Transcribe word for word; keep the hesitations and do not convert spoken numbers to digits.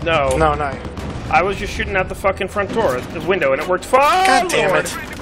No. No, no. I was just shooting out the fucking front door, the window, and it worked fine. God damn Lord. it.